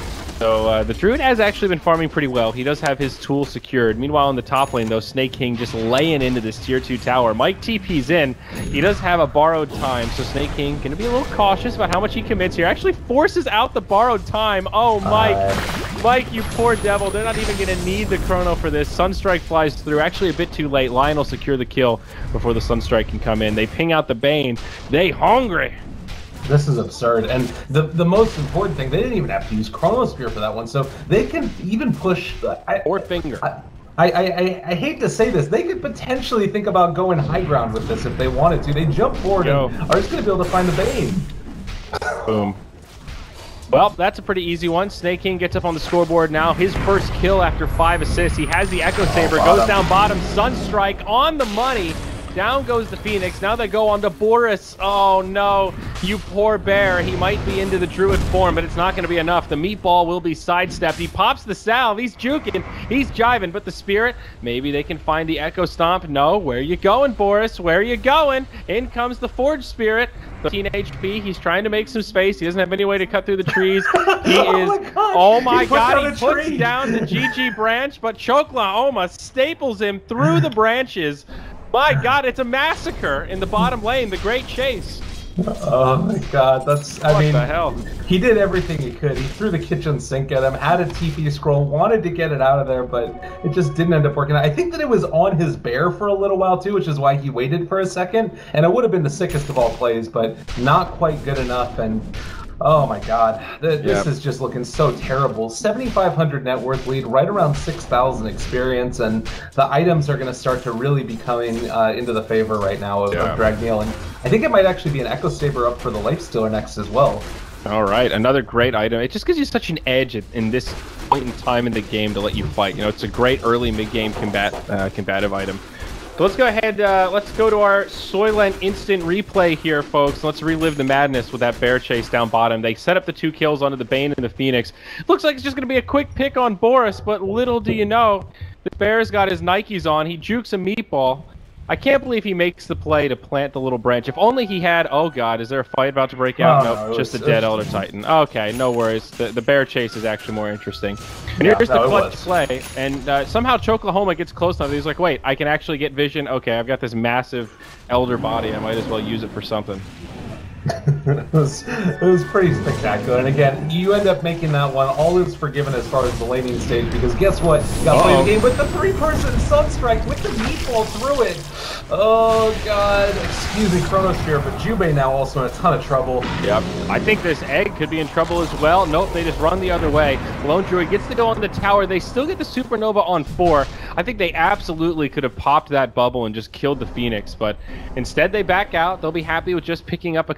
So uh, the Druid has actually been farming pretty well. He does have his tool secured. Meanwhile, in the top lane, though, Snake King just laying into this tier two tower. Mike T P's in. He does have a borrowed time, so Snake King going to be a little cautious about how much he commits here. Actually forces out the borrowed time. Oh, Mike. Uh... Mike, you poor devil. They're not even going to need the chrono for this. Sunstrike flies through. Actually, a bit too late. Lion will secure the kill before the Sunstrike can come in. They ping out the Bane. They hungry. This is absurd, and the the most important thing, they didn't even have to use Chronosphere for that one, so they can even push... I, or finger. I, I, I, I hate to say this, they could potentially think about going high ground with this if they wanted to. They jump forward Yo. and are just going to be able to find the Bane. Boom. Well, that's a pretty easy one. Snake King gets up on the scoreboard now. His first kill after five assists. He has the Echo Saber, oh, goes down bottom. Sunstrike on the money. Down goes the Phoenix. Now they go on to Boris. Oh no, you poor bear. He might be into the Druid form, but it's not going to be enough. The meatball will be sidestepped. He pops the salve. He's juking. He's jiving. But the Spirit, maybe they can find the Echo Stomp. No, where you going, Boris? Where are you going? In comes the Forge Spirit. thirteen H P. He's trying to make some space. He doesn't have any way to cut through the trees. He oh is. My God. Oh my he God! He puts tree. down the G G branch, but Choklahoma staples him through the branches. My God, it's a massacre in the bottom lane, the Great Chase. Oh my God, that's, I what mean, the hell? He did everything he could. He threw the kitchen sink at him, had a T P scroll, wanted to get it out of there, but it just didn't end up working out. I think that it was on his bear for a little while too, which is why he waited for a second, and it would have been the sickest of all plays, but not quite good enough, and oh my God, this yep. is just looking so terrible. seventy-five hundred net worth lead, right around six thousand experience, and the items are going to start to really be coming uh, into the favor right now of, yeah. of Dragneel, and I think it might actually be an Echo Saber up for the Lifestealer next as well. All right, another great item. It just gives you such an edge in this point in time in the game to let you fight. You know, it's a great early mid-game combat uh, combative item. So let's go ahead, uh, let's go to our Soylent instant replay here, folks. Let's relive the madness with that bear chase down bottom. They set up the two kills onto the Bane and the Phoenix. Looks like it's just going to be a quick pick on Boris, but little do you know, the bear's got his Nikes on. He jukes a meatball. I can't believe he makes the play to plant the little branch. If only he had... Oh, God. Is there a fight about to break out? Oh, nope. no, just was, a dead was... Elder Titan. Okay, no worries. The, the bear chase is actually more interesting. And yeah, here's no, the clutch play. And uh, somehow Choklahoma gets close enough. He's like, wait, I can actually get vision? Okay, I've got this massive Elder body. I might as well use it for something. it, was, it was pretty spectacular, and again, you end up making that one. All is forgiven as far as the laning stage, because guess what? You got to play the game with the three-person Sunstrike with the meatball through it. Oh God, excuse me, Chronosphere, but Jubei now also in a ton of trouble. Yep, I think this egg could be in trouble as well. Nope, they just run the other way. Lone Druid gets to go on the tower. They still get the Supernova on four. I think they absolutely could have popped that bubble and just killed the Phoenix, but instead they back out. They'll be happy with just picking up a couple of kills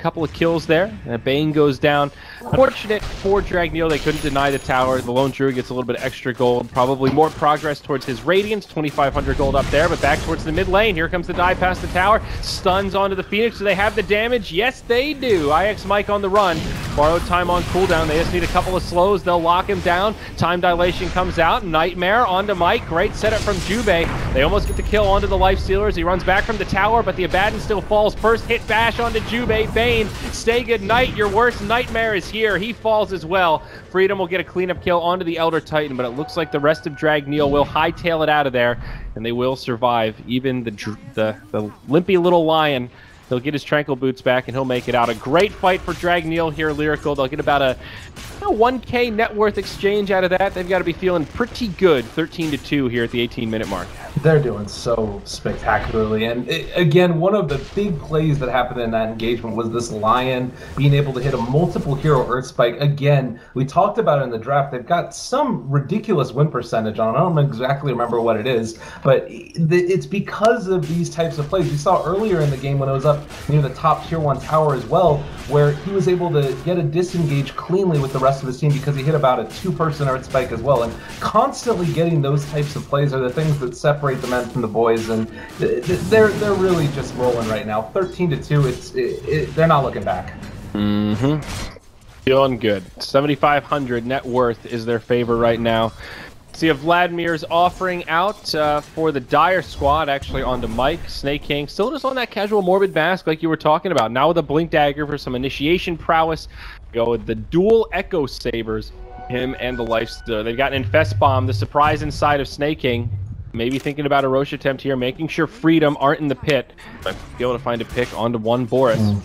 kills there. And Bane goes down. Unfortunate for Dragneel, they couldn't deny the tower. The Lone Druid gets a little bit of extra gold. Probably more progress towards his Radiance. twenty-five hundred gold up there, but back towards the mid lane. Here comes the dive past the tower. Stuns onto the Phoenix. Do they have the damage? Yes, they do. I X Mike on the run. Borrowed time on cooldown. They just need a couple of slows. They'll lock him down. Time dilation comes out. Nightmare onto Mike. Great setup from Jubei. They almost get the kill onto the Life Stealers. He runs back from the tower, but the Abaddon still falls. First hit bash onto Jubei. Bane, stay good night. Your worst nightmare is here. He falls as well. Freedom will get a cleanup kill onto the Elder Titan, but it looks like the rest of Dragneel will hightail it out of there, and they will survive. Even the the, the limpy little lion, he'll get his Tranquil Boots back, and he'll make it out. A great fight for Dragneel here, Lyrical. They'll get about a, a one K net worth exchange out of that. They've got to be feeling pretty good. thirteen to two here at the eighteen minute mark. They're doing so spectacularly. And it, again, one of the big plays that happened in that engagement was this Lion being able to hit a multiple hero Earth Spike. Again, we talked about it in the draft. They've got some ridiculous win percentage on it. I don't exactly remember what it is, but it's because of these types of plays. We saw earlier in the game when it was up near the top tier one tower as well, where he was able to get a disengage cleanly with the rest of his team because he hit about a two-person Earth Spike as well. And constantly getting those types of plays are the things that separate the men from the boys, and they're they're really just rolling right now. thirteen to two. It's it, it, they're not looking back. Mm-hmm. Feeling good. seventy-five hundred net worth is their favor right now. See if Vladimir's offering out uh, for the Dire squad, actually onto Mike. Snake King still just on that casual Morbid Mask like you were talking about. Now with a Blink Dagger for some initiation prowess. Go with the dual Echo Sabers. Him and the Life Stealer. They've got an Infest Bomb, the surprise inside of Snake King. Maybe thinking about a Roche attempt here, making sure Freedom aren't in the pit. But be able to find a pick onto one Boris. Mm.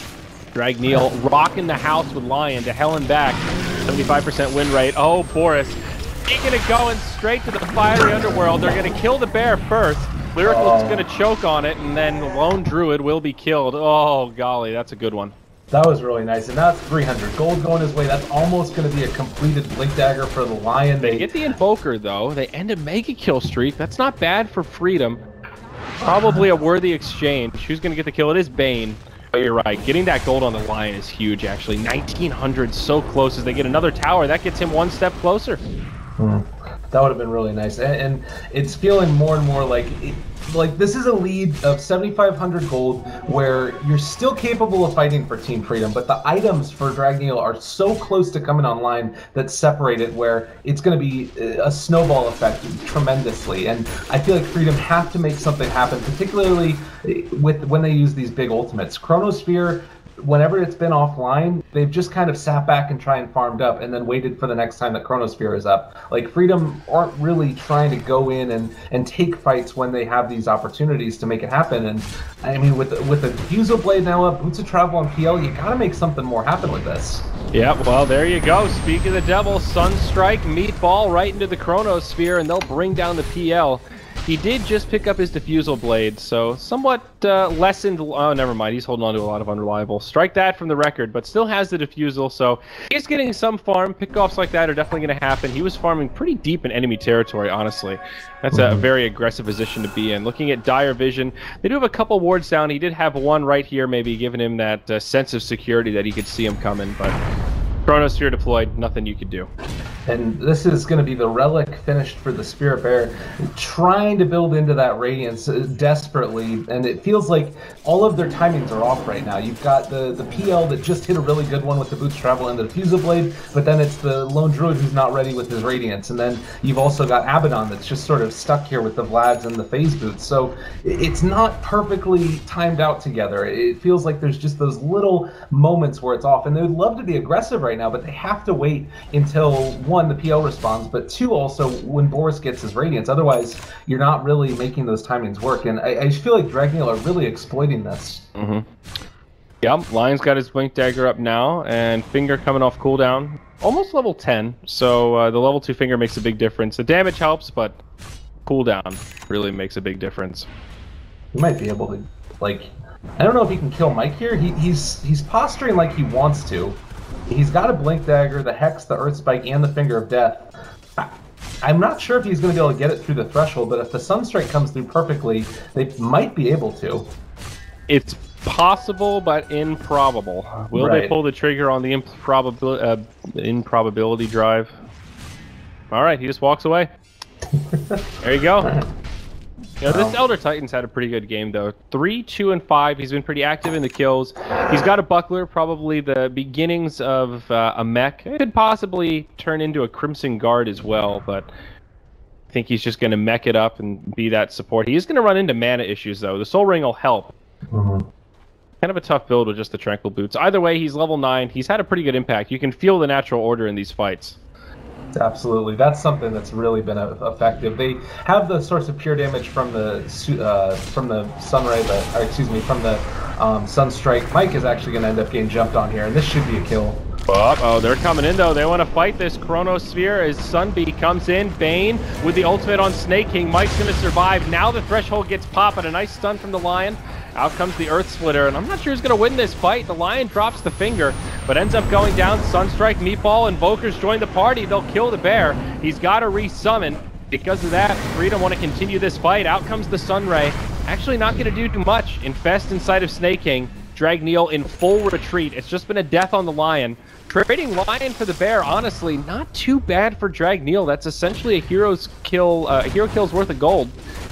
Dragneel rocking the house with Lion to hell and back. seventy-five percent win rate. Oh, Boris. Taking it going straight to the fiery underworld. They're going to kill the bear first. Lyrical's oh. going to choke on it, and then Lone Druid will be killed. Oh, golly, that's a good one. That was really nice, and now it's three hundred gold going his way. That's almost going to be a completed Blink Dagger for the Lion. They get the Invoker, though. They end a mega kill streak. That's not bad for Freedom. Probably a worthy exchange. Who's going to get the kill? It is Bane. But you're right. Getting that gold on the Lion is huge, actually. nineteen hundred, so close. As they get another tower, that gets him one step closer. Hmm. That would have been really nice. And, and it's feeling more and more like... It, Like, this is a lead of seventy-five hundred gold where you're still capable of fighting for Team Freedom, but the items for Dragneel are so close to coming online that separate it where it's going to be a snowball effect tremendously. And I feel like Freedom have to make something happen, particularly with when they use these big ultimates. Chronosphere, whenever it's been offline, they've just kind of sat back and tried and farmed up and then waited for the next time that Chronosphere is up. Like, Freedom aren't really trying to go in and, and take fights when they have these opportunities to make it happen. And I mean, with, with the Diffusal Blade now up, Boots of Travel on P L, you gotta make something more happen with this. Yeah, well, there you go. Speak of the devil, Sunstrike, Meatball right into the Chronosphere, and they'll bring down the P L. He did just pick up his Diffusal Blade, so somewhat uh, lessened. Oh, never mind. He's holding on to a lot of unreliable. Strike that from the record, but still has the Diffusal, so he's getting some farm. Pickoffs like that are definitely going to happen. He was farming pretty deep in enemy territory, honestly. That's a very aggressive position to be in. Looking at Dire Vision, they do have a couple wards down. He did have one right here, maybe giving him that uh, sense of security that he could see him coming, but Chronosphere deployed, nothing you could do. And this is going to be the relic finished for the Spirit Bear, trying to build into that Radiance desperately, and it feels like all of their timings are off right now. You've got the, the P L that just hit a really good one with the Boots Travel and the Diffusal Blade, but then it's the Lone Druid who's not ready with his Radiance, and then you've also got Abaddon that's just sort of stuck here with the Vlads and the Phase Boots, so it's not perfectly timed out together. It feels like there's just those little moments where it's off, and they would love to be aggressive right now, but they have to wait until, one, the P L responds, but two, also when Boris gets his Radiance. Otherwise, you're not really making those timings work, and I, I just feel like Dragneel are really exploiting this. Mm-hmm. Yep, Lion's got his Blink Dagger up now, and Finger coming off cooldown. Almost level ten, so uh, the level two Finger makes a big difference. The damage helps, but cooldown really makes a big difference. He might be able to, like, I don't know if he can kill Mike here. He, he's he's posturing like he wants to. He's got a Blink Dagger, the Hex, the Earth Spike, and the Finger of Death. I, I'm not sure if he's going to be able to get it through the threshold, but if the Sunstrike comes through perfectly, they might be able to. It's possible, but improbable. Will Right. they pull the trigger on the improbability uh, improbability drive? All right, he just walks away. There you go. You know, this Elder Titan's had a pretty good game, though. Three, two, and five. He's been pretty active in the kills. He's got a buckler, probably the beginnings of uh, a mech. It could possibly turn into a Crimson Guard as well, but I think he's just going to mech it up and be that support. He is going to run into mana issues, though. The Soul Ring will help. Mm-hmm. Kind of a tough build with just the Tranquil Boots. Either way, he's level nine. He's had a pretty good impact. You can feel the natural order in these fights. Absolutely, that's something that's really been uh, effective. They have the source of pure damage from the uh, from the Sunray, the, or excuse me, from the um, Sunstrike. Mike is actually going to end up getting jumped on here, and this should be a kill. Uh oh, they're coming in though. They want to fight this Chronosphere as Sunbee comes in. Bane with the ultimate on Snake King. Mike's going to survive. Now the threshold gets popped, and a nice stun from the Lion. Out comes the Earth Splitter, and I'm not sure who's going to win this fight. The Lion drops the finger, but ends up going down. Sunstrike, Meatball, Invokers join the party. They'll kill the bear. He's got to resummon. Because of that, Freedom want to continue this fight. Out comes the Sunray. Actually not going to do too much. Infest inside of Snake King. Dragneel in full retreat. It's just been a death on the Lion. Trading Lion for the bear, honestly, not too bad for Dragneel. That's essentially a hero's kill, uh, a hero kill's worth of gold.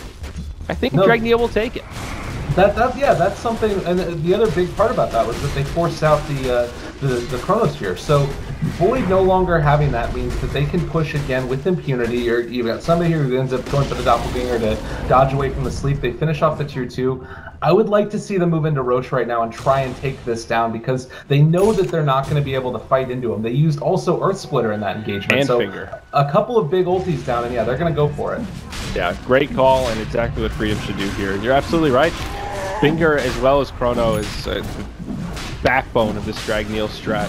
I think No. Dragneel will take it. That, that, yeah, that's something. And the other big part about that was that they forced out the uh, the, the Chronosphere. So Void no longer having that means that they can push again with impunity. Or you've got somebody here who ends up going for the Doppelganger to dodge away from the sleep. They finish off the tier two. I would like to see them move into Roche right now and try and take this down because they know that they're not going to be able to fight into him. They used also Earth Splitter in that engagement. And so Finger. A couple of big ultis down, and yeah, they're going to go for it. Yeah, great call, and exactly what Freedom should do here. You're absolutely right. Finger as well as Chrono is uh, the backbone of this Dragneel strat.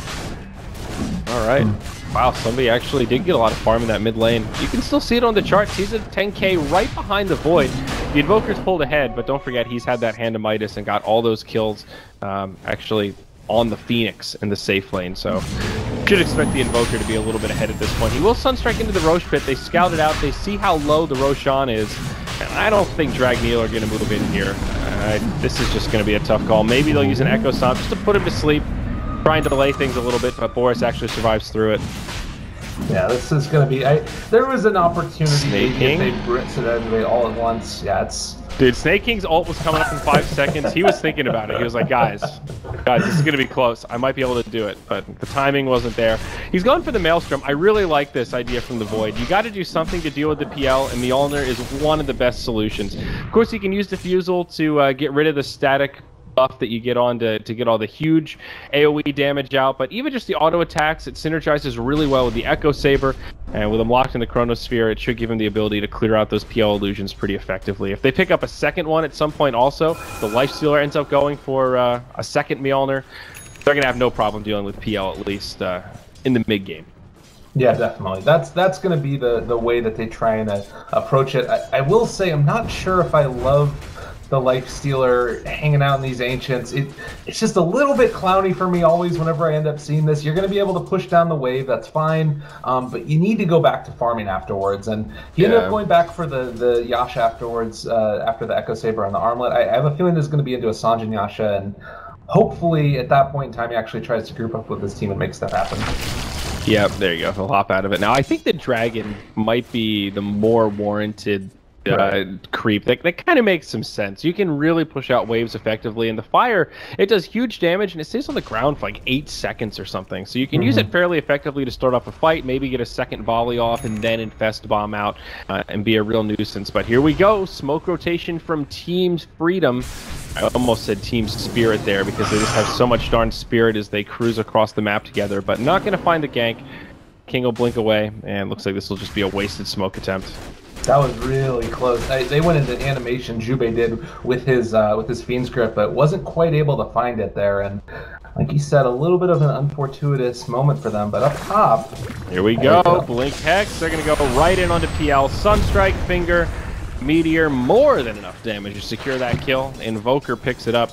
All right. Wow, somebody actually did get a lot of farm in that mid lane. You can still see it on the charts. He's at ten K right behind the Void. The Invoker's pulled ahead, but don't forget he's had that Hand of Midas and got all those kills um, actually on the Phoenix in the safe lane. So should expect the Invoker to be a little bit ahead at this point. He will Sunstrike into the Roche pit. They scout it out. They see how low the Roshan is. And I don't think Dragneel are going to move in here. Uh, this is just going to be a tough call. Maybe they'll use an Echo Stomp just to put him to sleep. Trying to delay things a little bit, but Boris actually survives through it. Yeah, this is going to be... I, there was an opportunity Snake if King? they Brits it anyway all at once. Yeah, it's... Dude, Snake King's ult was coming up in five seconds. He was thinking about it. He was like, guys, guys, this is going to be close. I might be able to do it, but the timing wasn't there. He's going for the Maelstrom. I really like this idea from the Void. You got to do something to deal with the P L, and Mjolnir is one of the best solutions. Of course, you can use Diffusal to uh, get rid of the static buff that you get on to, to get all the huge AoE damage out, but even just the auto attacks, it synergizes really well with the Echo Saber, and with him locked in the Chronosphere, it should give him the ability to clear out those P L illusions pretty effectively. If they pick up a second one at some point also, the Lifestealer ends up going for uh, a second Mjolnir, they're going to have no problem dealing with P L at least uh, in the mid-game. Yeah, definitely. That's that's going to be the, the way that they try and uh, approach it. I, I will say I'm not sure if I love the Lifestealer hanging out in these Ancients. It, it's just a little bit clowny for me always whenever I end up seeing this. You're going to be able to push down the wave, that's fine, um, but you need to go back to farming afterwards. And he ended Yeah. up going back for the, the Yasha afterwards, uh, after the Echo Saber and the Armlet. I, I have a feeling there's going to be into a Sanjin Yasha, and hopefully at that point in time he actually tries to group up with his team and makes that happen. Yeah, there you go. He'll hop out of it. Now, I think the Dragon might be the more warranted uh, Right. creep. That, that kind of makes some sense. You can really push out waves effectively, and the Fire, it does huge damage, and it stays on the ground for like eight seconds or something. So you can use it fairly effectively to start off a fight, maybe get a second volley off, and then Infest Bomb out uh, and be a real nuisance. But here we go. Smoke rotation from Team Freedom. I almost said Team Spirit there because they just have so much darn spirit as they cruise across the map together, but not going to find the gank. King will blink away, and looks like this will just be a wasted smoke attempt. That was really close. I, they went into animation, Jubei did, with his uh, with his Fiend's Grip, but wasn't quite able to find it there. And like you said, a little bit of an unfortuitous moment for them. But up top... Here we go. go. Blink Hex. They're going to go right in onto P L. Sunstrike, Finger, Meteor. More than enough damage to secure that kill. Invoker picks it up.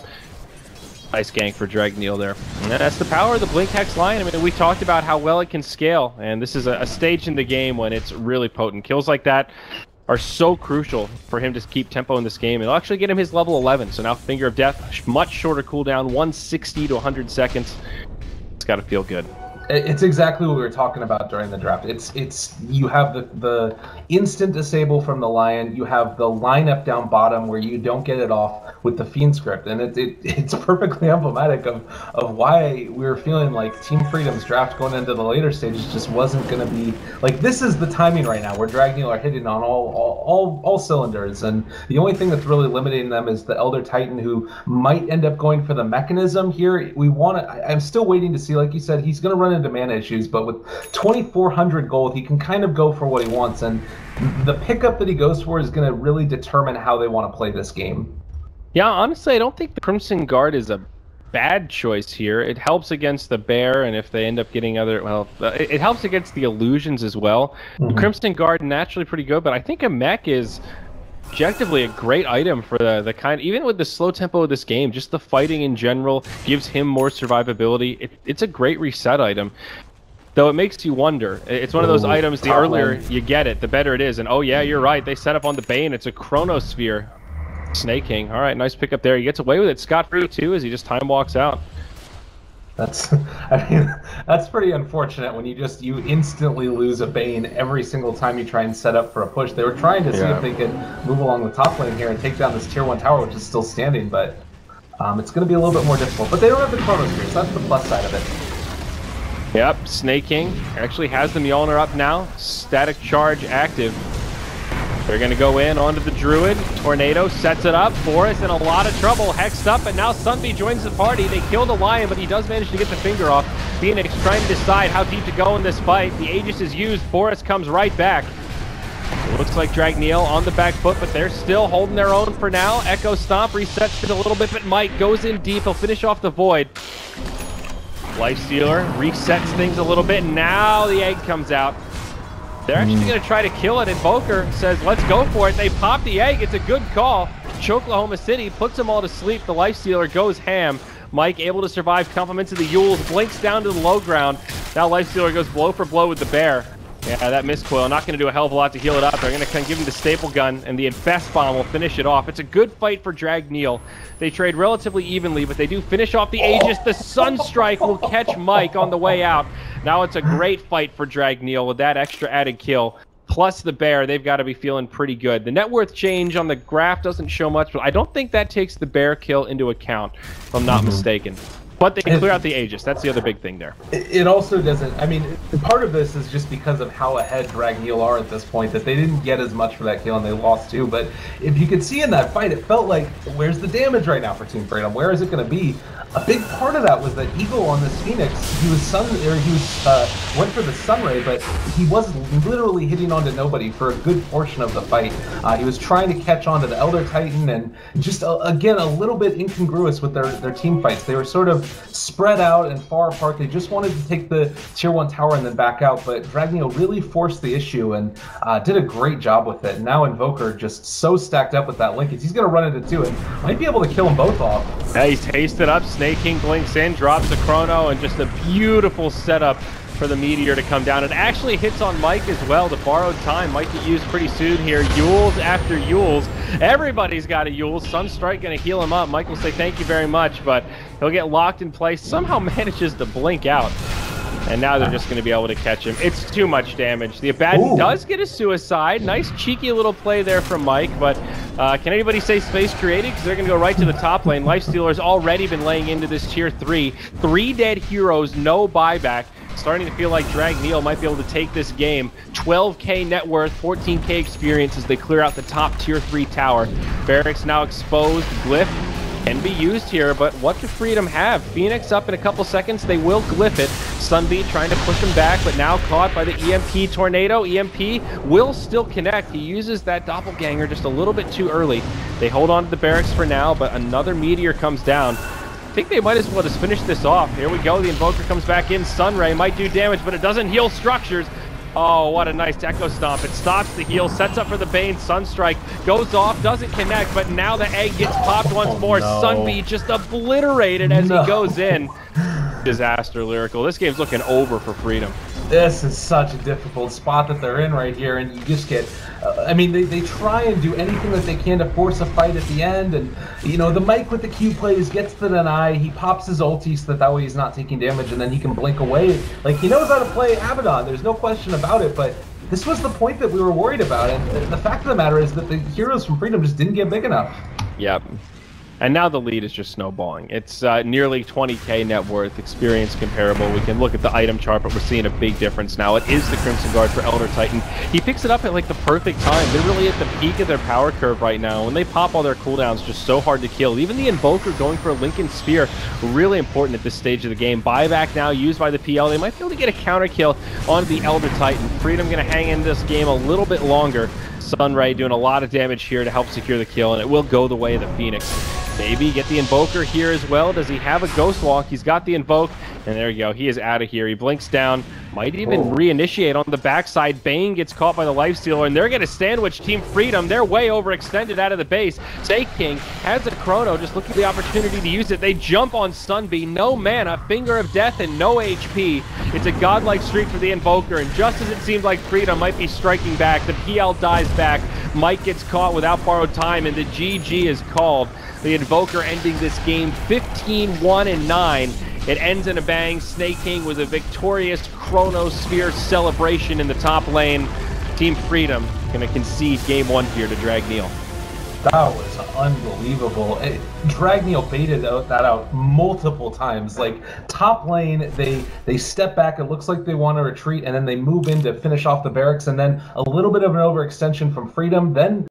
Nice gank for Dragneel there. And that's the power of the Blink Hex Lion. I mean, we talked about how well it can scale, and this is a, a stage in the game when it's really potent. Kills like that, are so crucial for him to keep tempo in this game. It'll actually get him his level eleven. So now Finger of Death, much shorter cooldown, one sixty to one hundred seconds. It's got to feel good. It's exactly what we were talking about during the draft. It's it's you have the the instant disable from the Lion. You have the lineup down bottom where you don't get it off with the Fiend script, and it, it it's perfectly emblematic of of why we were feeling like Team Freedom's draft going into the later stages just wasn't going to be like, this is the timing right now where Dragneel are hitting on all, all all all cylinders, and the only thing that's really limiting them is the Elder Titan, who might end up going for the mechanism here. We want to. I'm still waiting to see, like you said, he's going to run into mana issues, but with twenty-four hundred gold, he can kind of go for what he wants, and the pickup that he goes for is going to really determine how they want to play this game. Yeah, honestly, I don't think the Crimson Guard is a bad choice here. It helps against the Bear, and if they end up getting other, well, it, it helps against the illusions as well. Mm-hmm. The Crimson Guard naturally pretty good, but I think a mech is objectively a great item for the, the kind, even with the slow tempo of this game, just the fighting in general gives him more survivability. It, it's a great reset item. Though it makes you wonder. It's one of those Ooh, items, the earlier lane. you get it, the better it is. And oh yeah, you're right, they set up on the Bane, it's a Chronosphere. Snake King. All right, nice pickup there. He gets away with it scot-free too as he just time walks out. That's, I mean, that's pretty unfortunate when you just, you instantly lose a Bane every single time you try and set up for a push. They were trying to yeah. see if they could move along the top lane here and take down this tier one tower, which is still standing, but um, it's going to be a little bit more difficult. But they don't have the Chronosphere, so that's the plus side of it. Yep, Snake King actually has the Mjolnir up now. Static Charge active. They're going to go in onto the Druid. Tornado sets it up. Forest in a lot of trouble. Hexed up, and now Sunbeam joins the party. They kill the Lion, but he does manage to get the finger off. Phoenix trying to decide how deep to go in this fight. The Aegis is used. Forest comes right back. It looks like Dragneel on the back foot, but they're still holding their own for now. Echo Stomp resets it a little bit, but Mike goes in deep. He'll finish off the Void. Lifestealer resets things a little bit. Now the egg comes out. They're actually going to try to kill it. Invoker says, let's go for it. They pop the egg. It's a good call. Choklahoma City puts them all to sleep. The Lifestealer goes ham. Mike able to survive. Compliments of the Yules. Blinks down to the low ground. Now Lifestealer goes blow for blow with the Bear. Yeah, that miscoil. Not going to do a hell of a lot to heal it up. They're going to give him the staple gun, and the Infest Bomb will finish it off. It's a good fight for Dragneel. They trade relatively evenly, but they do finish off the Aegis. The Sunstrike will catch Mike on the way out. Now it's a great fight for Dragneel with that extra added kill. Plus the Bear, they've got to be feeling pretty good. The net worth change on the graph doesn't show much, but I don't think that takes the Bear kill into account, if I'm not mm-hmm. mistaken. But they clear out the Aegis. That's the other big thing there. It also doesn't... I mean, part of this is just because of how ahead Dragneel are at this point, that they didn't get as much for that kill and they lost too. But if you could see in that fight, it felt like, where's the damage right now for Team Freedom? Where is it going to be? A big part of that was that Eagle on this Phoenix, he was sun, or he was, uh, went for the Sunray, but he was literally hitting onto nobody for a good portion of the fight. Uh, he was trying to catch onto the Elder Titan, and just, uh, again, a little bit incongruous with their, their team fights. They were sort of spread out and far apart. They just wanted to take the tier one tower and then back out, but Dragneel really forced the issue and uh, did a great job with it. Now Invoker just so stacked up with that linkage. He's going to run into two and might be able to kill them both off. Yeah, he's tasted up. Snake King blinks in, drops the Chrono, and just a beautiful setup for the Meteor to come down. It actually hits on Mike as well. The borrowed time might get used pretty soon here. Yules after Yules. Everybody's got a Yules. Sunstrike going to heal him up. Mike will say thank you very much, but he'll get locked in place. Somehow manages to blink out. And now they're just going to be able to catch him. It's too much damage. The Abaddon Ooh. does get a suicide. Nice cheeky little play there from Mike, but uh, can anybody say space created? Because they're going to go right to the top lane. Lifestealer's already been laying into this tier three. Three dead heroes, no buyback. Starting to feel like Dragneel might be able to take this game. twelve K net worth, fourteen K experience as they clear out the top tier three tower. Barracks now exposed. Glyph can be used here, but what does Freedom have? Phoenix up in a couple seconds. They will glyph it. Sunbeam trying to push him back, but now caught by the E M P Tornado. E M P will still connect. He uses that Doppelganger just a little bit too early. They hold on to the barracks for now, but another Meteor comes down. I think they might as well just finish this off. Here we go. The Invoker comes back in. Sunray might do damage, but it doesn't heal structures. Oh, what a nice Echo Stomp. It stops the heal, sets up for the Bane. Sunstrike goes off, doesn't connect, but now the egg gets popped once more. Oh, no. Sunbeam just obliterated as no. he goes in. Disaster Lyrical. This game's looking over for Freedom. This is such a difficult spot that they're in right here, and you just get, uh, I mean, they, they try and do anything that they can to force a fight at the end, and, you know, the Mike with the Q plays gets the deny, he pops his ulti so that that way he's not taking damage, and then he can blink away. Like, he knows how to play Abaddon, there's no question about it, but this was the point that we were worried about, and the fact of the matter is that the heroes from Freedom just didn't get big enough. Yep. And now the lead is just snowballing. It's uh, nearly twenty K net worth, experience comparable. We can look at the item chart, but we're seeing a big difference now. It is the Crimson Guard for Elder Titan. He picks it up at like the perfect time. They're really at the peak of their power curve right now. When they pop all their cooldowns, just so hard to kill. Even the Invoker going for a Lincoln Spear, really important at this stage of the game. Buyback now used by the P L. They might be able to get a counter kill on the Elder Titan. Freedom going to hang in this game a little bit longer. Sunray doing a lot of damage here to help secure the kill, and it will go the way of the Phoenix. Maybe get the Invoker here as well. Does he have a Ghost Walk? He's got the Invoke, and there you go. He is out of here. He blinks down. Might even oh. reinitiate on the backside. Bane gets caught by the Lifestealer, and they're going to sandwich Team Freedom. They're way overextended out of the base. Snake King has a Chrono, just looking for the opportunity to use it. They jump on Sunbee. No mana, Finger of Death, and no H P. It's a godlike streak for the Invoker, and just as it seems like Freedom might be striking back, the P L dies back. Mike gets caught without borrowed time, and the G G is called. The Invoker ending this game fifteen one and nine. It ends in a bang. Snake King with a victorious Chrono Sphere celebration in the top lane. Team Freedom going to concede game one here to Dragneil. That was unbelievable. It, Dragneil baited out, that out multiple times. Like, top lane, they they step back, it looks like they want to retreat, and then they move in to finish off the barracks, and then a little bit of an overextension from Freedom. Then